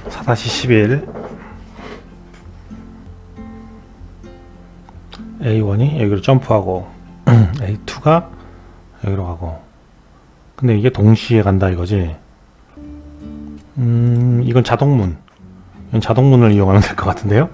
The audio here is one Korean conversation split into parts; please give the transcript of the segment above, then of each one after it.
4-11 A1이 여기로 점프하고 A2가 여기로 가고. 근데 이게 동시에 간다 이거지. 이건 자동문. 이건 자동문을 이용하면 될 것 같은데요.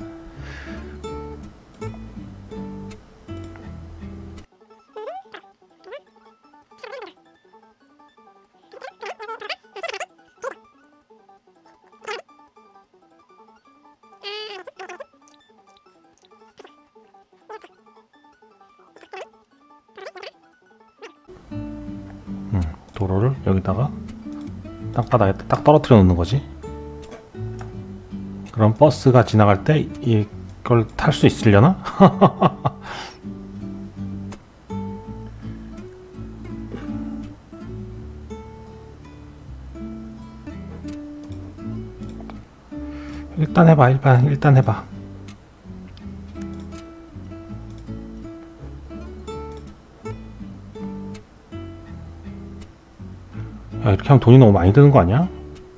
도로를 여기다가 땅바닥에 딱 떨어뜨려 놓는 거지. 그럼 버스가 지나갈 때 이걸 탈 수 있으려나? 일단 해봐. 일단 해봐. 야, 이렇게 하면 돈이 너무 많이 드는 거 아니야?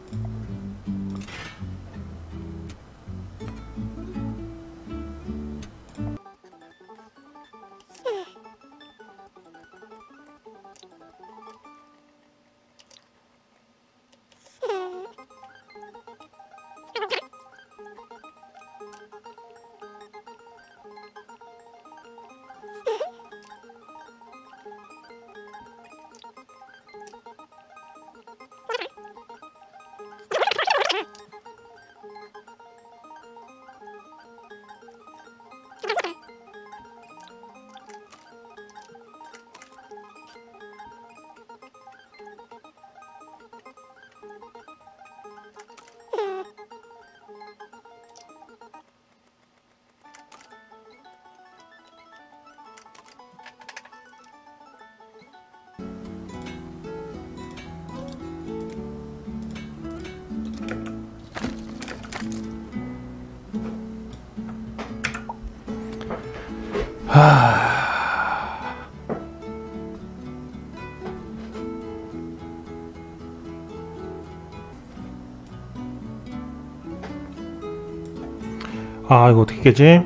아, 이거 어떻게 깨지?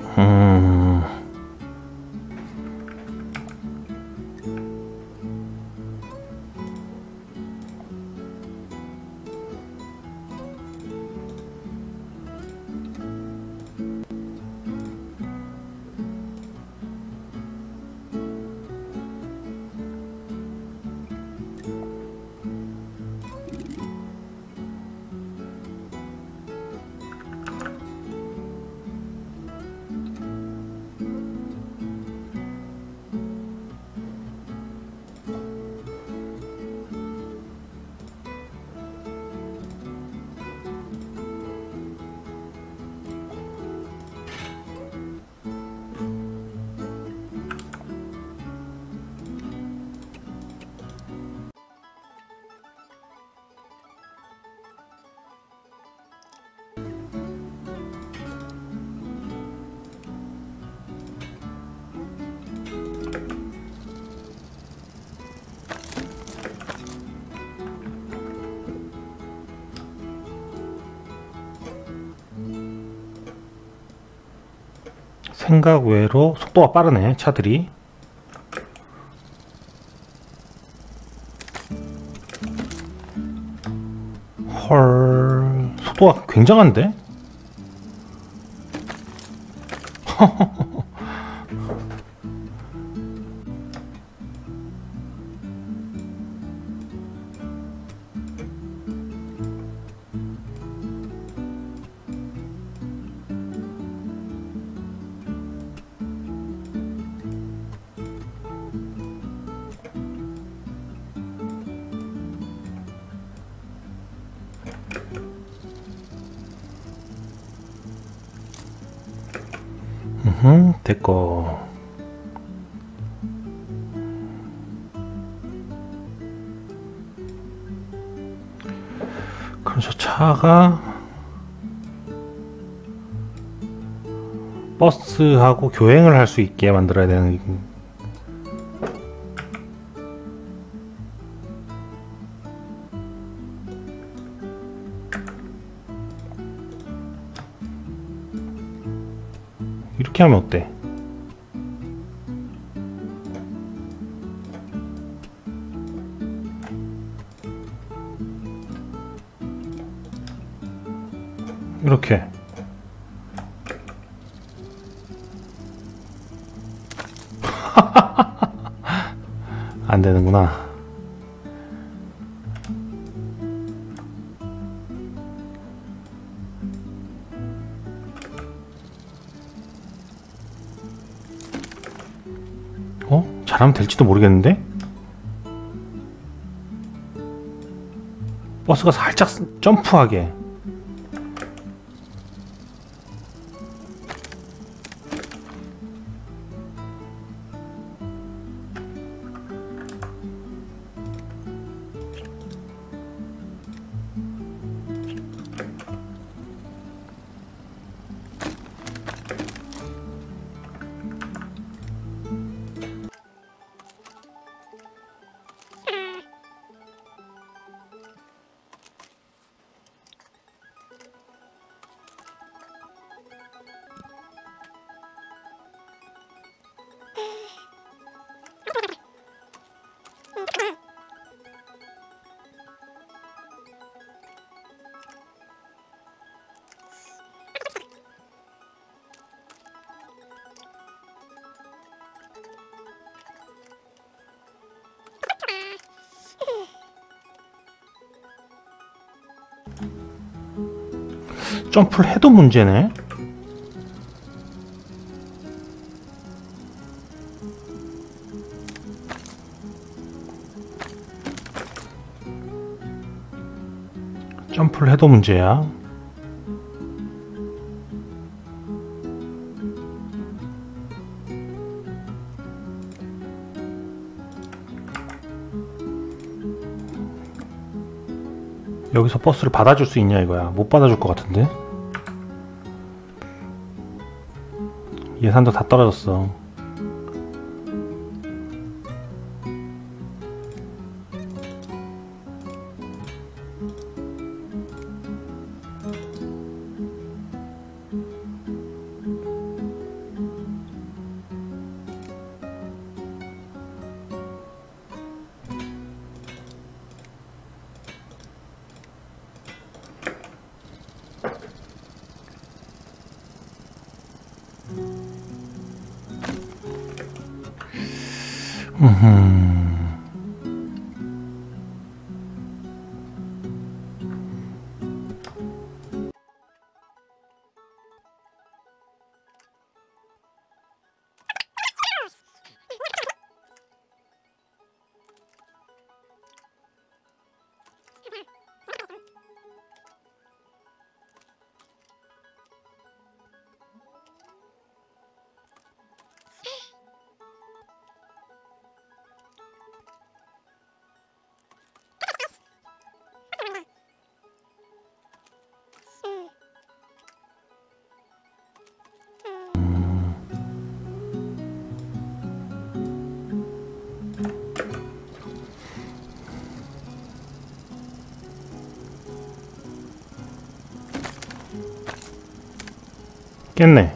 생각 외로 속도가 빠르네, 차들이. 헐, 속도가 굉장한데? 됐고. 그럼 저 차가 버스하고 교행을 할 수 있게 만들어야 되는. 이렇게 하면 어때? 이렇게. 안 되는구나. 잘하면 될지도 모르겠는데? 버스가 살짝 점프하게. 점프를 해도 문제네. 점프를 해도 문제야. 여기서 버스를 받아줄 수 있냐 이거야. 못 받아줄 것 같은데. 예산도 다 떨어졌어. 깼네.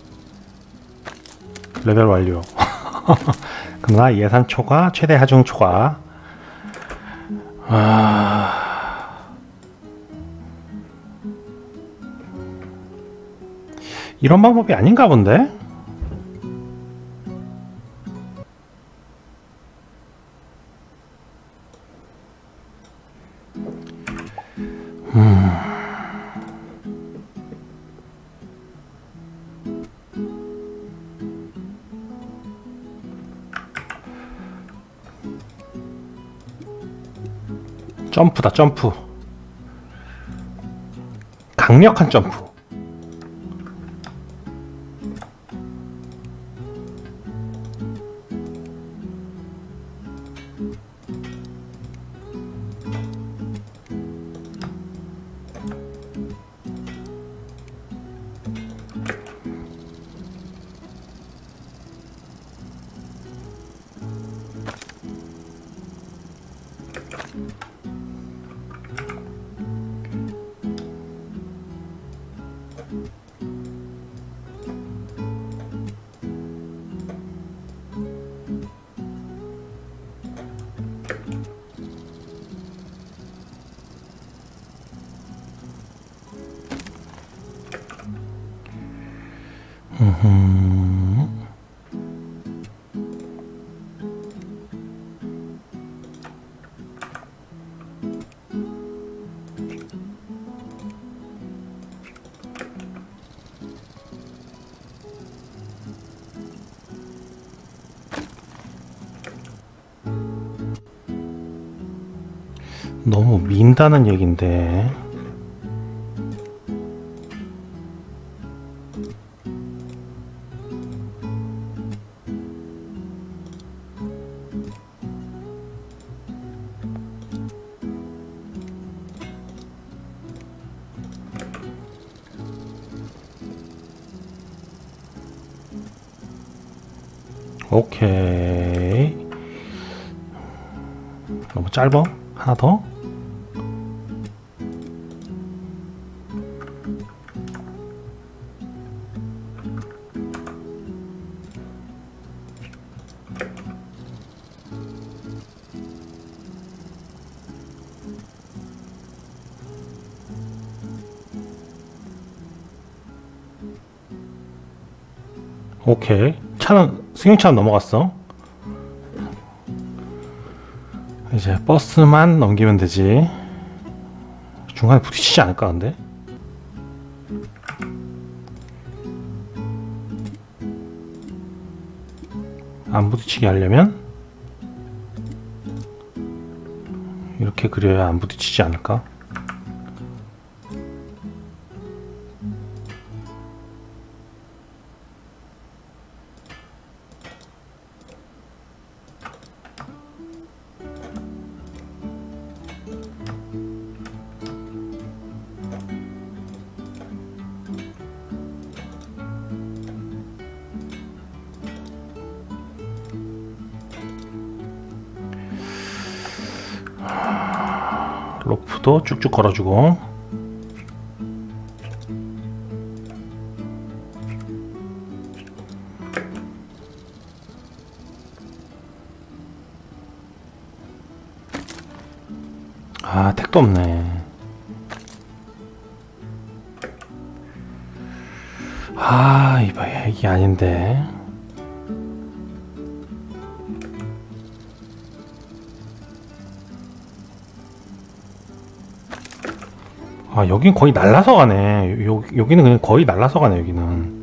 레벨 완료. 그러나 예산 초과, 최대 하중 초과. 이런 방법이 아닌가 본데? 점프다, 점프. 강력한 점프. 음. 너무 민다는 얘긴데. 오케이. 너무 짧아? 하나 더? 오케이. 차는 승용차는 넘어갔어. 이제 버스만 넘기면 되지. 중간에 부딪히지 않을까 근데? 안 부딪히게 하려면 이렇게 그려야 안 부딪히지 않을까? 로프도 쭉쭉 걸어주고. 아, 택도 없네. 아, 이게 아닌데. 아, 여긴 거의 날라서 가네. 여기는 그냥 거의 날라서 가네, 여기는.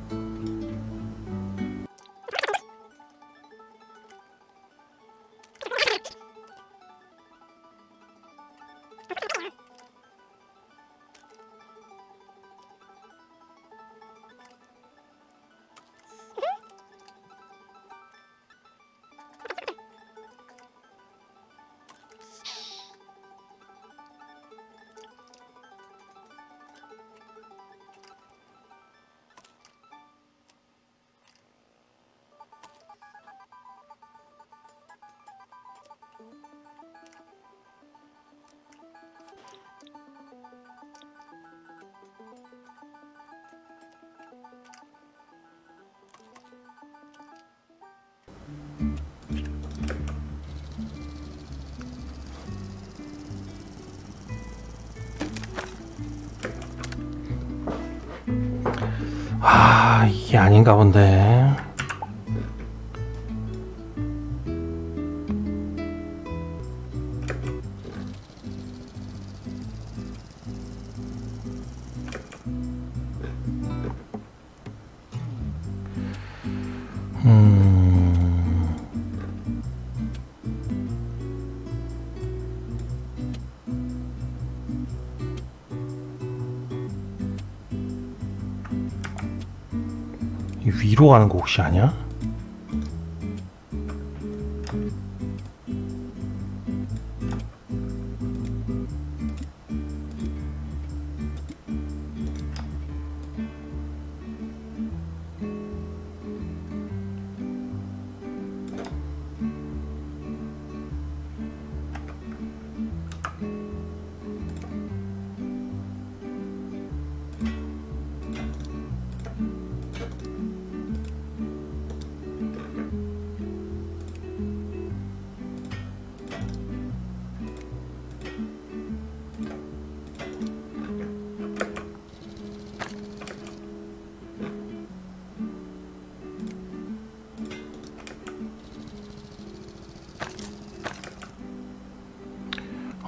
아, 이게 아닌가 본데. 위로 가는 거 혹시 아니야?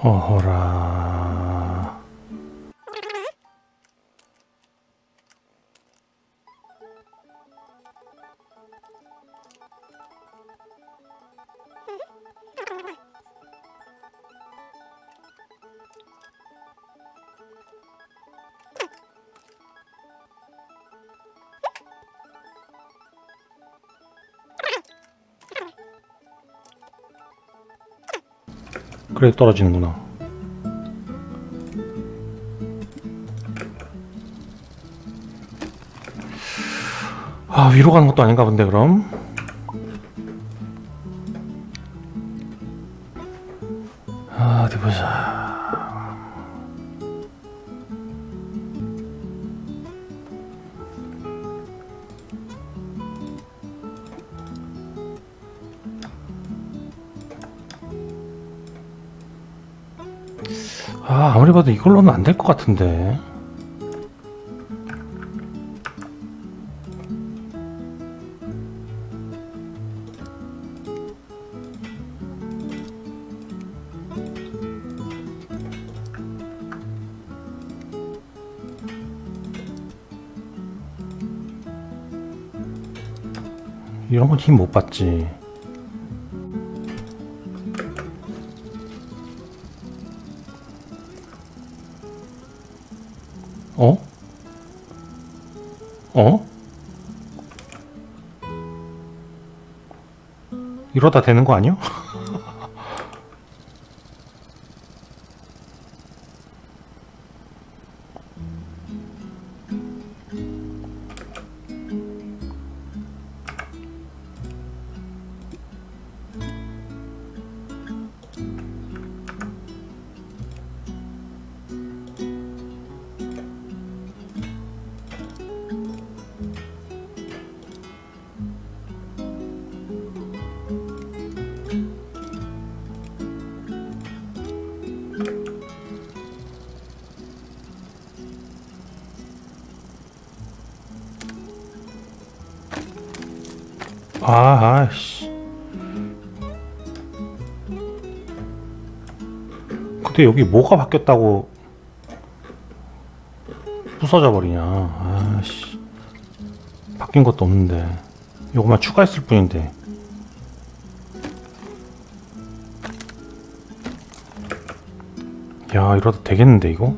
어허라. 그래 떨어지는구나. 아, 위로 가는 것도 아닌가 본데 그럼. 아, 어디 보자. 아, 아무리 봐도 이걸로는 안 될 것 같은데. 이런 건 힘 못 받지. 어? 어? 이러다 되는 거 아니야? 아씨. 근데 여기 뭐가 바뀌었다고 부서져 버리냐. 아씨. 바뀐 것도 없는데. 요거만 추가했을 뿐인데. 야, 이러다 되겠는데 이거?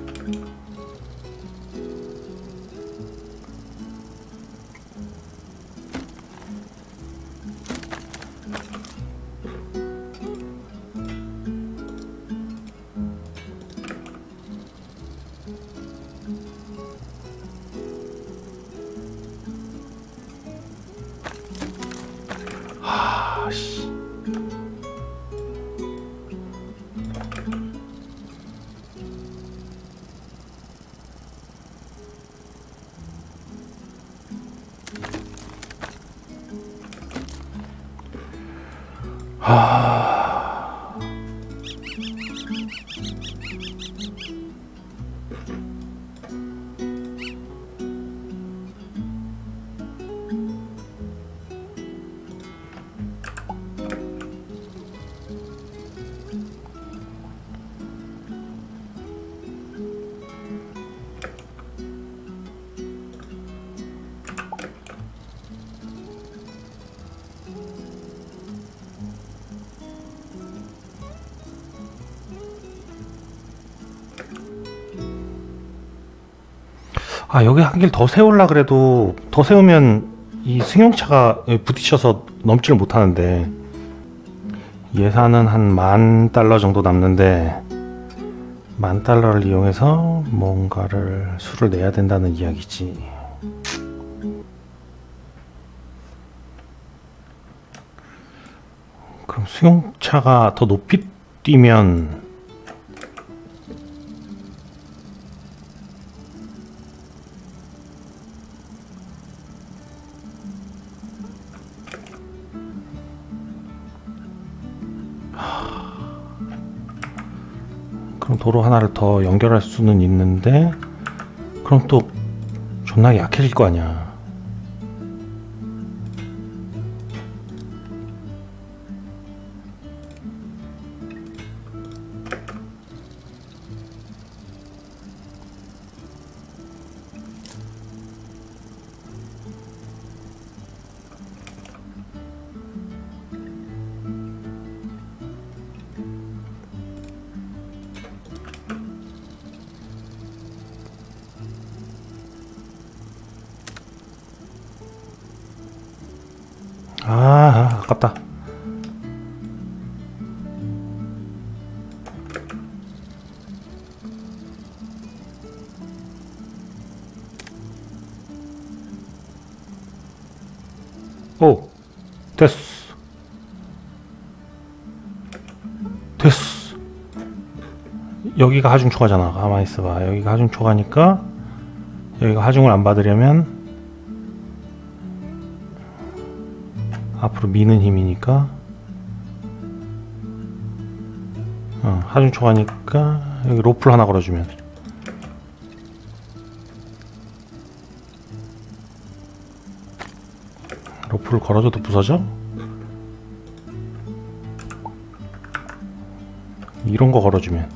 아씨. 아, 여기 한 길 더 세우려 그래도 더 세우면 이 승용차가 부딪혀서 넘지를 못하는데, 예산은 한 $10,000 정도 남는데 $10,000를 이용해서 뭔가를 수를 내야 된다는 이야기지. 그럼 승용차가 더 높이 뛰면 그럼 도로 하나를 더 연결할 수는 있는데, 그럼 또 존나 약해질 거 아니야. 아깝다. 오, 됐어. 됐어. 여기가 하중 초과잖아. 가만히 있어봐. 여기가 하중 초과니까 여기가 하중을 안 받으려면 앞으로 미는 힘이니까 하중 초과니까 여기 로프를 하나 걸어주면 로프를 걸어줘도 부서져? 이런 거 걸어주면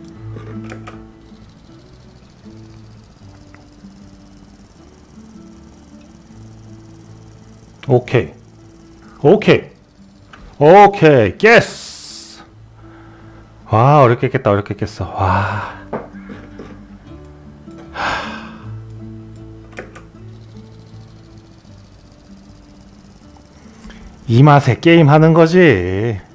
오케이 오케이 오케이 예스. 와 어렵게 했겠다. 어렵게 했겠어. 와 이 맛에 게임 하는 거지.